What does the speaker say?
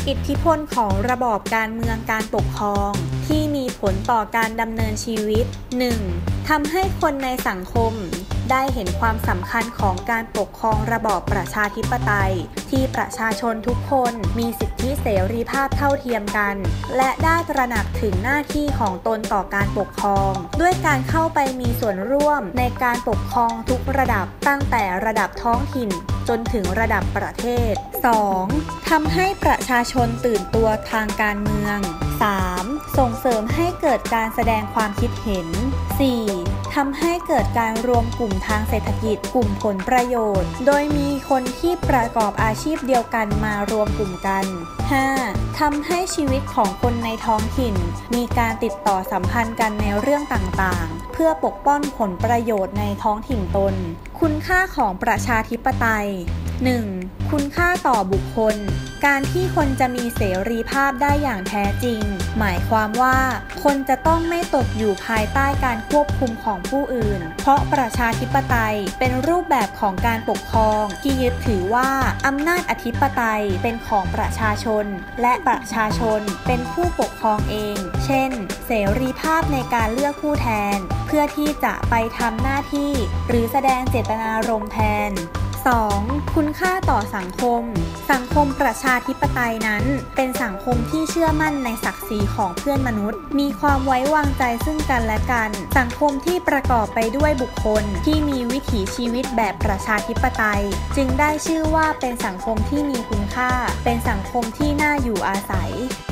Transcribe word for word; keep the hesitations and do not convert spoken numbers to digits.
อิทธิพลของระบอบการเมืองการปกครองที่มีผลต่อการดำเนินชีวิต หนึ่ง. ทำให้คนในสังคมได้เห็นความสำคัญของการปกครองระบอบประชาธิปไตยที่ประชาชนทุกคนมีสิทธิเสรีภาพเท่าเทียมกันและได้ตระหนักถึงหน้าที่ของตนต่อการปกครองด้วยการเข้าไปมีส่วนร่วมในการปกครองทุกระดับตั้งแต่ระดับท้องถิ่นจนถึงระดับประเทศ สอง. ทำให้ประชาชนตื่นตัวทางการเมือง สาม. ส่งเสริมให้เกิดการแสดงความคิดเห็น สี่. ทำให้เกิดการรวมกลุ่มทางเศรษฐกิจกลุ่มผลประโยชน์โดยมีคนที่ประกอบอาชีพเดียวกันมารวมกลุ่มกัน ห้า. ทำให้ชีวิตของคนในท้องถิ่นมีการติดต่อสัมพันธ์กันในเรื่องต่างๆเพื่อปกป้องผลประโยชน์ในท้องถิ่นตนคุณค่าของประชาธิปไตย หนึ่ง. คุณค่าต่อบุคคลการที่คนจะมีเสรีภาพได้อย่างแท้จริงหมายความว่าคนจะต้องไม่ตกอยู่ภายใต้การควบคุมของผู้อื่นเพราะประชาธิปไตยเป็นรูปแบบของการปกครองที่ยึดถือว่าอำนาจอธิปไตยเป็นของประชาชนและประชาชนเป็นผู้ปกครองเองเช่นเสรีภาพในการเลือกผู้แทนเพื่อที่จะไปทำหน้าที่หรือแสดงเจตนารมณ์แทนสอง. คุณค่าต่อสังคมสังคมประชาธิปไตยนั้นเป็นสังคมที่เชื่อมั่นในศักดิ์ศรีของเพื่อนมนุษย์มีความไว้วางใจซึ่งกันและกันสังคมที่ประกอบไปด้วยบุคคลที่มีวิถีชีวิตแบบประชาธิปไตยจึงได้ชื่อว่าเป็นสังคมที่มีคุณค่าเป็นสังคมที่น่าอยู่อาศัย